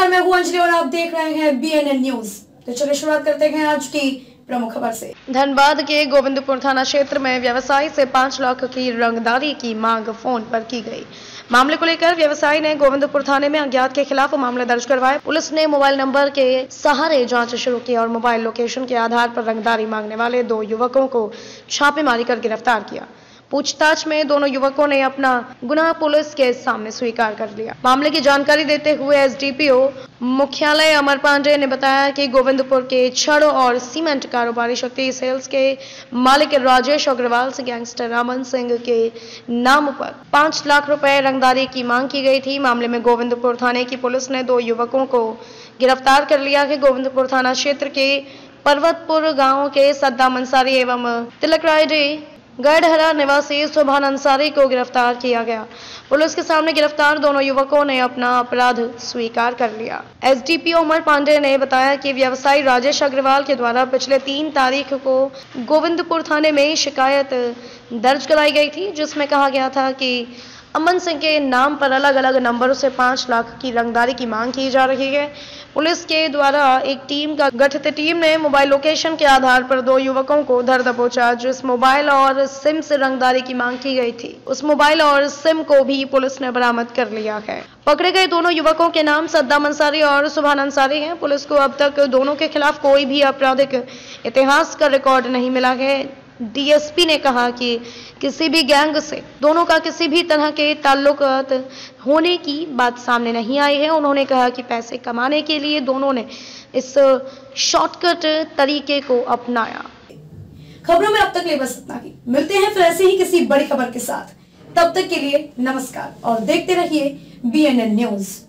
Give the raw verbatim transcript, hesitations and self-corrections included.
नमस्कार, मैं हूं अंजलि और आप देख रहे हैं बी एन एन न्यूज। तो चलिए शुरुआत करते हैं आज की प्रमुख खबर से। धनबाद के गोविंदपुर थाना क्षेत्र में व्यवसायी से पाँच लाख की रंगदारी की मांग फोन पर की गई। मामले को लेकर व्यवसायी ने गोविंदपुर थाने में अज्ञात के खिलाफ मामला दर्ज करवाया। पुलिस ने मोबाइल नंबर के सहारे जांच शुरू की और मोबाइल लोकेशन के आधार पर रंगदारी मांगने वाले दो युवकों को छापेमारी कर गिरफ्तार किया। पूछताछ में दोनों युवकों ने अपना गुनाह पुलिस के सामने स्वीकार कर लिया। मामले की जानकारी देते हुए एस डी पी ओ मुख्यालय अमर पांडे ने बताया कि गोविंदपुर के छड़ और सीमेंट कारोबारी शक्ति सेल्स के मालिक राजेश अग्रवाल से गैंगस्टर रमन सिंह के नाम पर पांच लाख रुपए रंगदारी की मांग की गई थी। मामले में गोविंदपुर थाने की पुलिस ने दो युवकों को गिरफ्तार कर लिया है। गोविंदपुर थाना क्षेत्र के पर्वतपुर गाँव के सद्दाम अंसारी एवं तिलक राय गढ़हरा निवासी सुभान अंसारी को गिरफ्तार किया गया। पुलिस के सामने गिरफ्तार दोनों युवकों ने अपना अपराध स्वीकार कर लिया। S D P O Amar Pandey ने बताया कि व्यवसायी राजेश अग्रवाल के द्वारा पिछले तीन तारीख को गोविंदपुर थाने में शिकायत दर्ज कराई गई थी, जिसमें कहा गया था कि अमन सिंह के नाम पर अलग अलग नंबरों से पाँच लाख की रंगदारी की मांग की जा रही है। पुलिस के द्वारा एक टीम का गठित टीम ने मोबाइल लोकेशन के आधार पर दो युवकों को धर दबोचा। जिस मोबाइल और सिम से रंगदारी की मांग की गई थी, उस मोबाइल और सिम को भी पुलिस ने बरामद कर लिया है। पकड़े गए दोनों युवकों के नाम सद्दाम अंसारी और सुभान अंसारी हैं। पुलिस को अब तक दोनों के खिलाफ कोई भी आपराधिक इतिहास का रिकॉर्ड नहीं मिला है। डी एस पी ने कहा कि किसी भी गैंग से दोनों का किसी भी तरह के ताल्लुकात होने की बात सामने नहीं आई है। उन्होंने कहा कि पैसे कमाने के लिए दोनों ने इस शॉर्टकट तरीके को अपनाया। खबरों में अब तक ले बस इतना ही। मिलते हैं फिर ऐसे ही किसी बड़ी खबर के साथ। तब तक के लिए नमस्कार और देखते रहिए बी एन एन न्यूज।